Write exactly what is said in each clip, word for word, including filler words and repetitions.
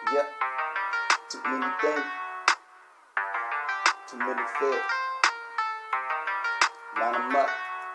Yep. Too many things. Too many feds. Line them up.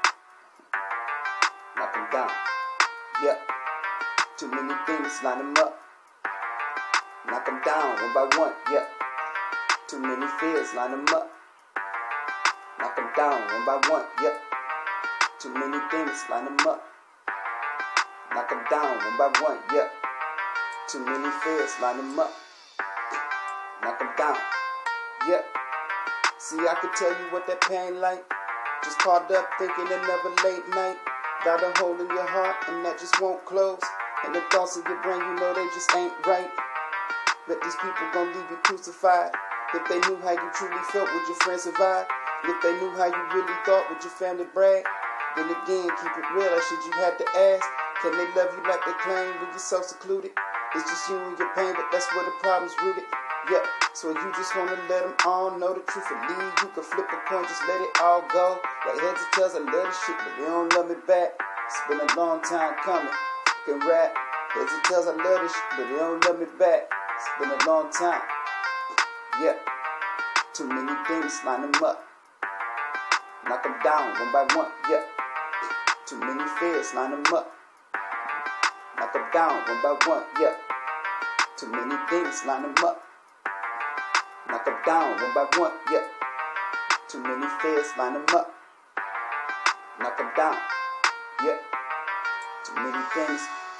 Knock them down. Yep. Too many things. Line them up. Knock them down one by one. Yep. Too many fears. Line them up. Knock them down one by one. Yep. Too many things. Line them up. Knock them down one by one. Yep. Too many fears. Line them up. Knock them down. Yep. See, I could tell you what that pain like. Just caught up thinking another late night. Got a hole in your heart and that just won't close. And the thoughts in your brain, you know they just ain't right. Bet these people gon' leave you crucified. If they knew how you truly felt, would your friends survive? And if they knew how you really thought, would your family brag? Then again, keep it real, that shit you had to ask. Can they love you like they claim when you're so secluded? It's just you and your pain, but that's where the problem's rooted. Yep, so you just wanna let them all know the truth and leave. You can flip a coin, just let it all go. Like heads and tails, I love this shit, but they don't love me back. It's been a long time coming, fucking rap. Heads and tails, I love this shit, but they don't love me back. It's been a long time. Yep, too many things, line them up. Knock them down one by one, yep. Too many fears, line them up. Knock them down one by one, yep. Too many things, line them up. Knock them down one by one, yep. Too many fears, line them up. Knock them down, yep. Too many things.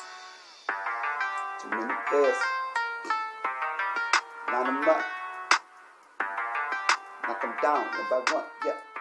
Too many fears. Line them up. Knock them down one by one, yep.